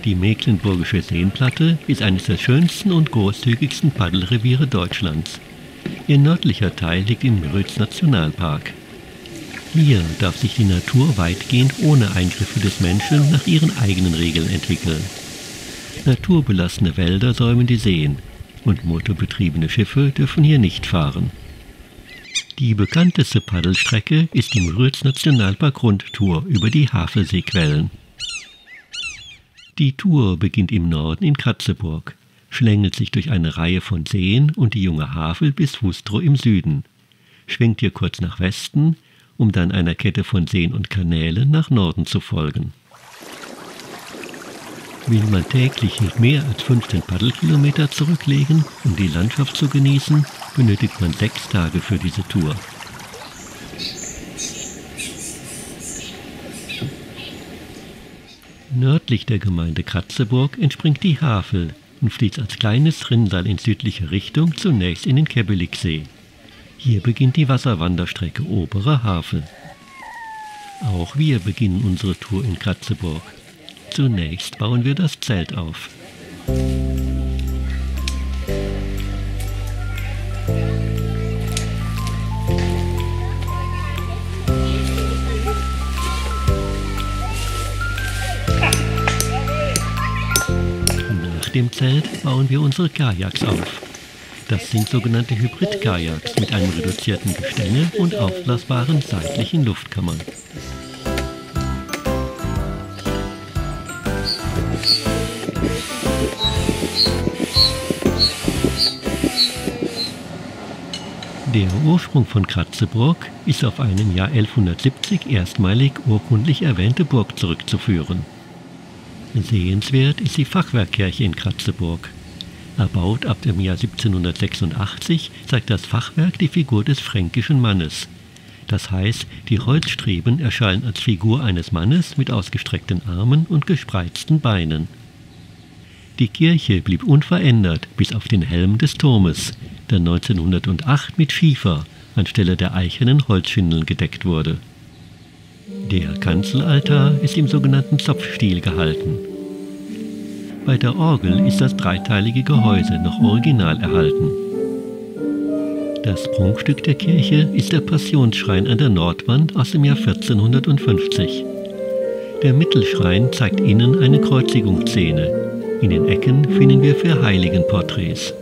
Die Mecklenburgische Seenplatte ist eines der schönsten und großzügigsten Paddelreviere Deutschlands. Ihr nördlicher Teil liegt im Müritz-Nationalpark. Hier darf sich die Natur weitgehend ohne Eingriffe des Menschen nach ihren eigenen Regeln entwickeln. Naturbelassene Wälder säumen die Seen und motorbetriebene Schiffe dürfen hier nicht fahren. Die bekannteste Paddelstrecke ist die Müritz-Nationalpark-Rundtour über die Havelseequellen. Die Tour beginnt im Norden in Kratzeburg, schlängelt sich durch eine Reihe von Seen und die junge Havel bis Fustrow im Süden, schwenkt hier kurz nach Westen, um dann einer Kette von Seen und Kanälen nach Norden zu folgen. Will man täglich nicht mehr als 15 Paddelkilometer zurücklegen, um die Landschaft zu genießen, benötigt man 6 Tage für diese Tour. Nördlich der Gemeinde Kratzeburg entspringt die Havel und fließt als kleines Rinnsal in südlicher Richtung zunächst in den Kebeliksee. Hier beginnt die Wasserwanderstrecke Obere Havel. Auch wir beginnen unsere Tour in Kratzeburg. Zunächst bauen wir das Zelt auf. Nach dem Zelt bauen wir unsere Kajaks auf. Das sind sogenannte Hybrid-Kajaks mit einem reduzierten Gestänge und aufblasbaren seitlichen Luftkammern. Der Ursprung von Kratzeburg ist auf eine im Jahr 1170 erstmalig urkundlich erwähnte Burg zurückzuführen. Sehenswert ist die Fachwerkkirche in Kratzeburg. Erbaut ab dem Jahr 1786 zeigt das Fachwerk die Figur des fränkischen Mannes. Das heißt, die Holzstreben erscheinen als Figur eines Mannes mit ausgestreckten Armen und gespreizten Beinen. Die Kirche blieb unverändert bis auf den Helm des Turmes, der 1908 mit Schiefer anstelle der eichernen Holzschindeln gedeckt wurde. Der Kanzelaltar ist im sogenannten Zopfstil gehalten. Bei der Orgel ist das dreiteilige Gehäuse noch original erhalten. Das Prunkstück der Kirche ist der Passionsschrein an der Nordwand aus dem Jahr 1450. Der Mittelschrein zeigt innen eine Kreuzigungsszene. In den Ecken finden wir 4 Heiligenporträts.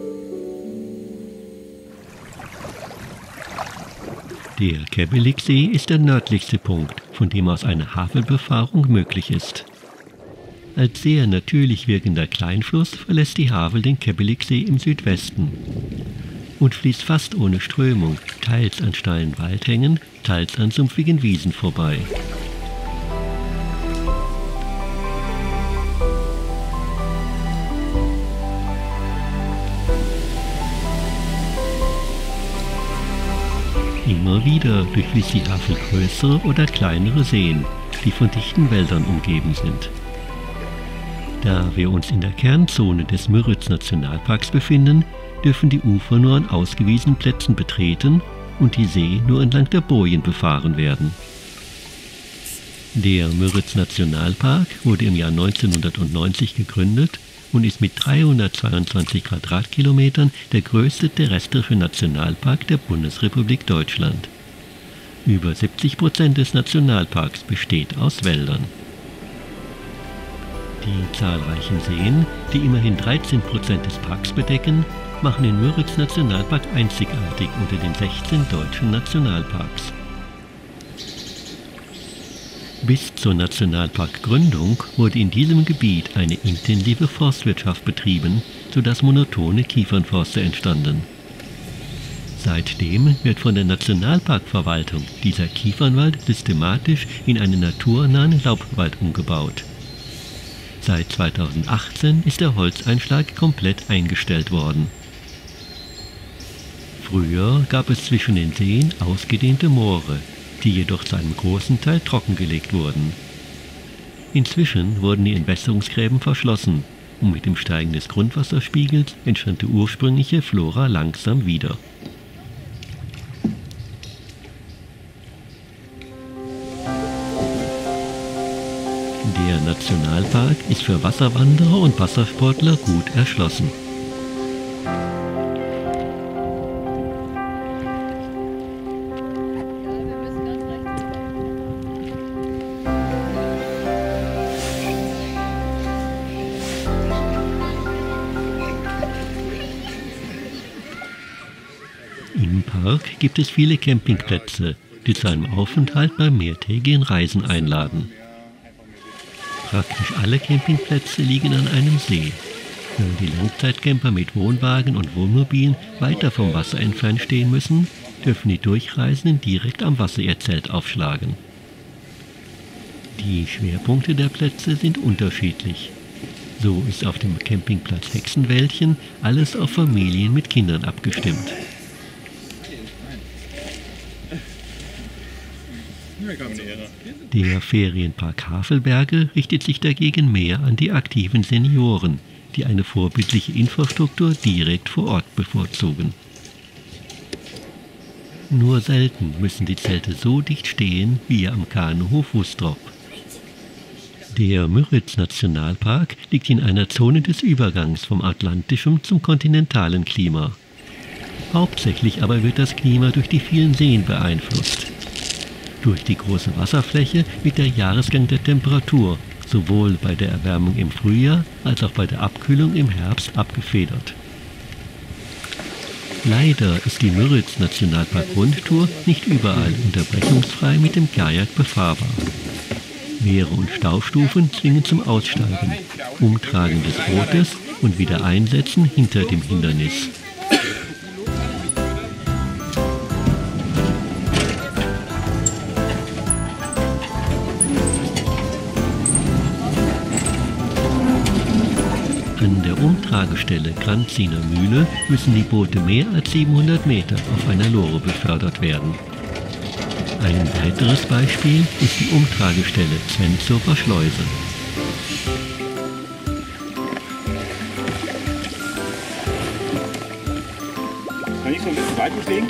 Der Kebeliksee ist der nördlichste Punkt, von dem aus eine Havelbefahrung möglich ist. Als sehr natürlich wirkender Kleinfluss verlässt die Havel den Kebeliksee im Südwesten und fließt fast ohne Strömung, teils an steilen Waldhängen, teils an sumpfigen Wiesen vorbei. Immer wieder durchfließt die Havel größere oder kleinere Seen, die von dichten Wäldern umgeben sind. Da wir uns in der Kernzone des Müritz-Nationalparks befinden, dürfen die Ufer nur an ausgewiesenen Plätzen betreten und die See nur entlang der Bojen befahren werden. Der Müritz-Nationalpark wurde im Jahr 1990 gegründet und ist mit 322 Quadratkilometern der größte terrestrische Nationalpark der Bundesrepublik Deutschland. Über 70% des Nationalparks besteht aus Wäldern. Die zahlreichen Seen, die immerhin 13% des Parks bedecken, machen den Müritz-Nationalpark einzigartig unter den 16 deutschen Nationalparks. Bis zur Nationalparkgründung wurde in diesem Gebiet eine intensive Forstwirtschaft betrieben, sodass monotone Kiefernforste entstanden. Seitdem wird von der Nationalparkverwaltung dieser Kiefernwald systematisch in einen naturnahen Laubwald umgebaut. Seit 2018 ist der Holzeinschlag komplett eingestellt worden. Früher gab es zwischen den Seen ausgedehnte Moore, die jedoch zu einem großen Teil trockengelegt wurden. Inzwischen wurden die Entwässerungsgräben verschlossen und mit dem Steigen des Grundwasserspiegels entstand die ursprüngliche Flora langsam wieder. Der Nationalpark ist für Wasserwanderer und Wassersportler gut erschlossen. Im Park gibt es viele Campingplätze, die zu einem Aufenthalt bei mehrtägigen Reisen einladen. Praktisch alle Campingplätze liegen an einem See. Während die Langzeitcamper mit Wohnwagen und Wohnmobilen weiter vom Wasser entfernt stehen müssen, dürfen die Durchreisenden direkt am Wasser ihr Zelt aufschlagen. Die Schwerpunkte der Plätze sind unterschiedlich. So ist auf dem Campingplatz Hexenwäldchen alles auf Familien mit Kindern abgestimmt. Der Ferienpark Havelberge richtet sich dagegen mehr an die aktiven Senioren, die eine vorbildliche Infrastruktur direkt vor Ort bevorzugen. Nur selten müssen die Zelte so dicht stehen wie am Kanuhof Wustrop. Der Müritz-Nationalpark liegt in einer Zone des Übergangs vom atlantischen zum kontinentalen Klima. Hauptsächlich aber wird das Klima durch die vielen Seen beeinflusst. Durch die große Wasserfläche wird der Jahresgang der Temperatur sowohl bei der Erwärmung im Frühjahr als auch bei der Abkühlung im Herbst abgefedert. Leider ist die Müritz-Nationalpark-Rundtour nicht überall unterbrechungsfrei mit dem Kajak befahrbar. Wehre- und Staustufen zwingen zum Aussteigen, Umtragen des Bootes und Wiedereinsetzen hinter dem Hindernis. An der Umtragestelle Granziner Mühle müssen die Boote mehr als 700 Meter auf einer Lore befördert werden. Ein weiteres Beispiel ist die Umtragestelle Zwentzower Schleuse. Kann ich so ein bisschen weiterlegen?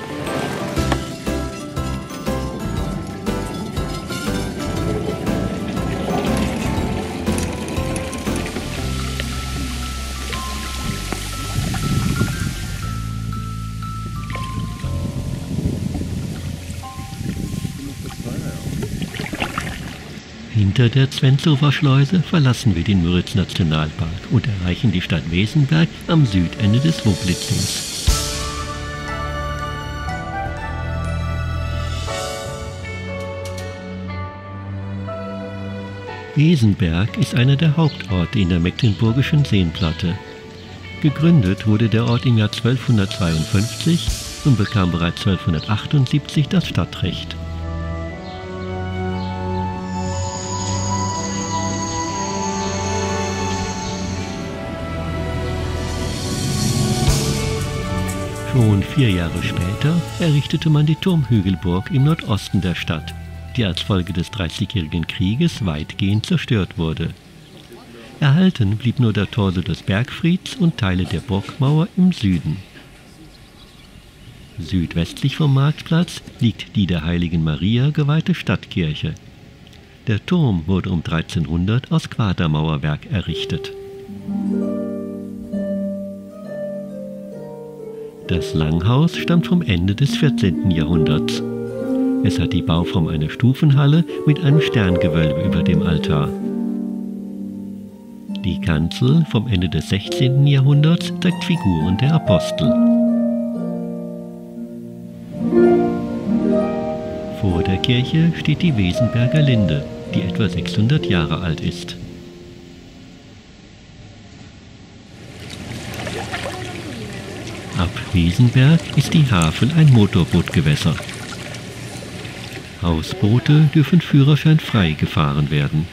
Hinter der Zwentzower Schleuse verlassen wir den Müritz-Nationalpark und erreichen die Stadt Wesenberg am Südende des Woblitzsees. Wesenberg ist einer der Hauptorte in der mecklenburgischen Seenplatte. Gegründet wurde der Ort im Jahr 1252 und bekam bereits 1278 das Stadtrecht. Schon 4 Jahre später errichtete man die Turmhügelburg im Nordosten der Stadt, die als Folge des Dreißigjährigen Krieges weitgehend zerstört wurde. Erhalten blieb nur der Torso des Bergfrieds und Teile der Burgmauer im Süden. Südwestlich vom Marktplatz liegt die der Heiligen Maria geweihte Stadtkirche. Der Turm wurde um 1300 aus Quadermauerwerk errichtet. Das Langhaus stammt vom Ende des 14. Jahrhunderts. Es hat die Bauform einer Stufenhalle mit einem Sterngewölbe über dem Altar. Die Kanzel vom Ende des 16. Jahrhunderts zeigt Figuren der Apostel. Vor der Kirche steht die Wesenberger Linde, die etwa 600 Jahre alt ist. Ab Wesenberg ist die Havel ein Motorbootgewässer. Hausboote dürfen führerscheinfrei gefahren werden.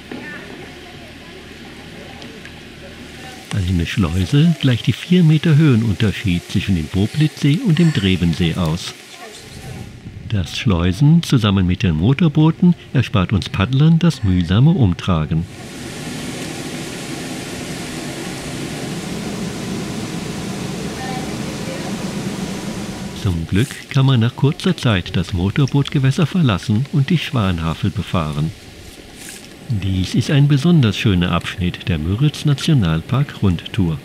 Eine Schleuse gleicht die 4 Meter Höhenunterschied zwischen dem Boblitzsee und dem Drevensee aus. Das Schleusen zusammen mit den Motorbooten erspart uns Paddlern das mühsame Umtragen. Zum Glück kann man nach kurzer Zeit das Motorbootgewässer verlassen und die Schwanhavel befahren. Dies ist ein besonders schöner Abschnitt der Müritz-Nationalpark-Rundtour.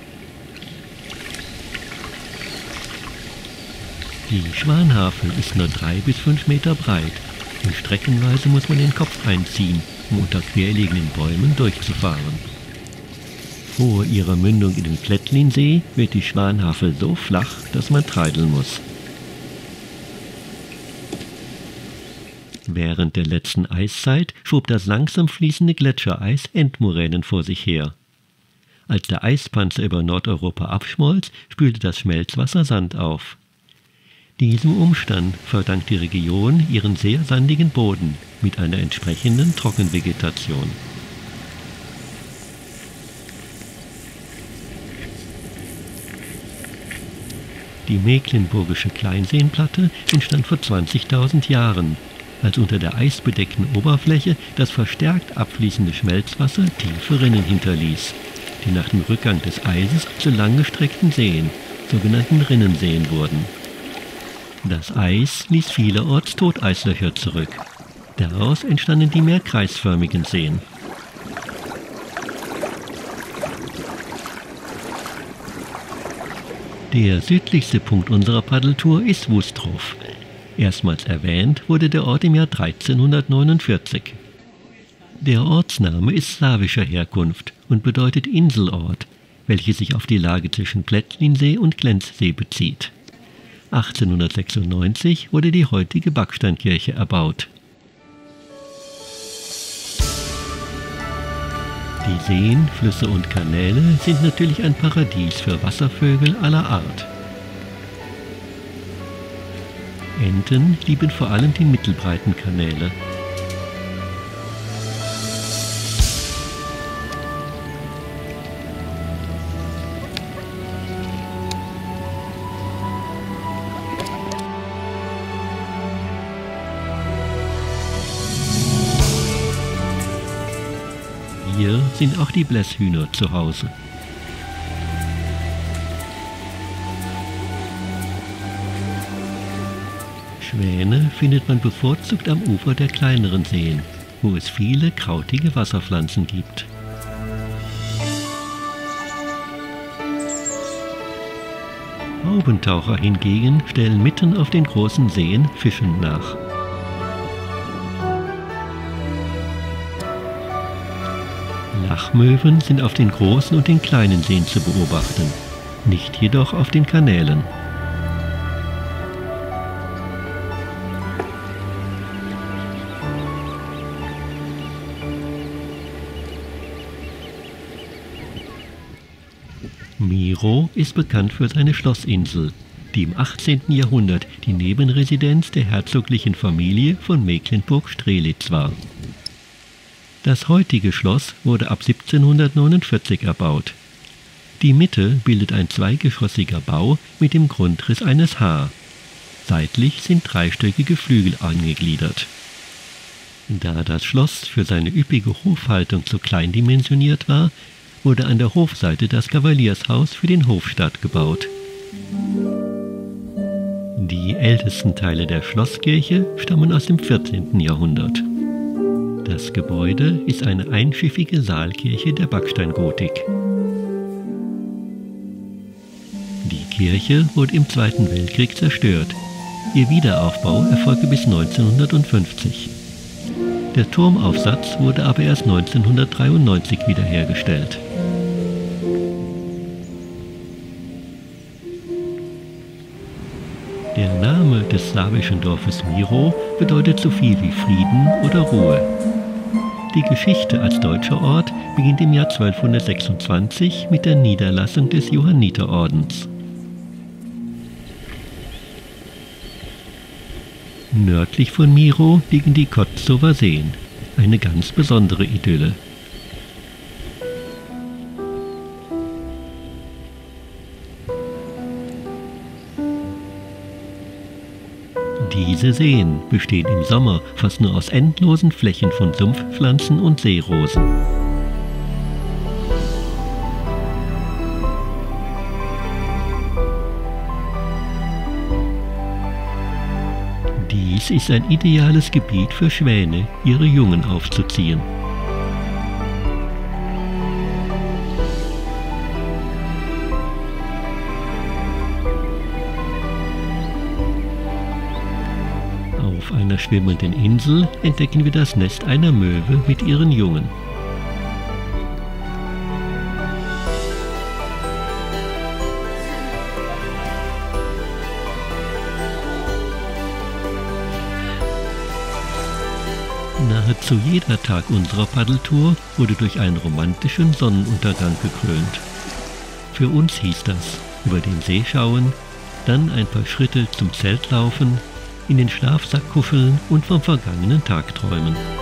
Die Schwanhavel ist nur 3 bis 5 Meter breit und streckenweise muss man den Kopf einziehen, um unter querliegenden Bäumen durchzufahren. Vor ihrer Mündung in den Plättlinsee wird die Schwanhavel so flach, dass man treideln muss. Während der letzten Eiszeit schob das langsam fließende Gletschereis Endmoränen vor sich her. Als der Eispanzer über Nordeuropa abschmolz, spülte das Schmelzwasser Sand auf. Diesem Umstand verdankt die Region ihren sehr sandigen Boden mit einer entsprechenden Trockenvegetation. Die Mecklenburgische Kleinseenplatte entstand vor 20.000 Jahren, als unter der eisbedeckten Oberfläche das verstärkt abfließende Schmelzwasser tiefe Rinnen hinterließ, die nach dem Rückgang des Eises zu langgestreckten Seen, sogenannten Rinnenseen wurden. Das Eis ließ vielerorts Toteislöcher zurück. Daraus entstanden die mehr kreisförmigen Seen. Der südlichste Punkt unserer Paddeltour ist Wustrow. Erstmals erwähnt wurde der Ort im Jahr 1349. Der Ortsname ist slawischer Herkunft und bedeutet Inselort, welches sich auf die Lage zwischen Plättlinsee und Glenzsee bezieht. 1896 wurde die heutige Backsteinkirche erbaut. Die Seen, Flüsse und Kanäle sind natürlich ein Paradies für Wasservögel aller Art. Enten lieben vor allem die mittelbreiten Kanäle. Hier sind auch die Blässhühner zu Hause. Schwäne findet man bevorzugt am Ufer der kleineren Seen, wo es viele krautige Wasserpflanzen gibt. Haubentaucher hingegen stellen mitten auf den großen Seen fischend nach. Lachmöwen sind auf den großen und den kleinen Seen zu beobachten, nicht jedoch auf den Kanälen. Miro ist bekannt für seine Schlossinsel, die im 18. Jahrhundert die Nebenresidenz der herzoglichen Familie von Mecklenburg-Strelitz war. Das heutige Schloss wurde ab 1749 erbaut. Die Mitte bildet ein zweigeschossiger Bau mit dem Grundriss eines H. Seitlich sind dreistöckige Flügel angegliedert. Da das Schloss für seine üppige Hofhaltung zu klein dimensioniert war, wurde an der Hofseite das Kavaliershaus für den Hofstaat gebaut. Die ältesten Teile der Schlosskirche stammen aus dem 14. Jahrhundert. Das Gebäude ist eine einschiffige Saalkirche der Backsteingotik. Die Kirche wurde im Zweiten Weltkrieg zerstört. Ihr Wiederaufbau erfolgte bis 1950. Der Turmaufsatz wurde aber erst 1993 wiederhergestellt. Der Name des slawischen Dorfes Miro bedeutet so viel wie Frieden oder Ruhe. Die Geschichte als deutscher Ort beginnt im Jahr 1226 mit der Niederlassung des Johanniterordens. Nördlich von Miro liegen die Kotzower Seen, eine ganz besondere Idylle. Diese Seen bestehen im Sommer fast nur aus endlosen Flächen von Sumpfpflanzen und Seerosen. Dies ist ein ideales Gebiet für Schwäne, ihre Jungen aufzuziehen. Auf einer schwimmenden Insel entdecken wir das Nest einer Möwe mit ihren Jungen. Nahezu jeder Tag unserer Paddeltour wurde durch einen romantischen Sonnenuntergang gekrönt. Für uns hieß das: über den See schauen, dann ein paar Schritte zum Zelt laufen, in den Schlafsack kuscheln und vom vergangenen Tag träumen.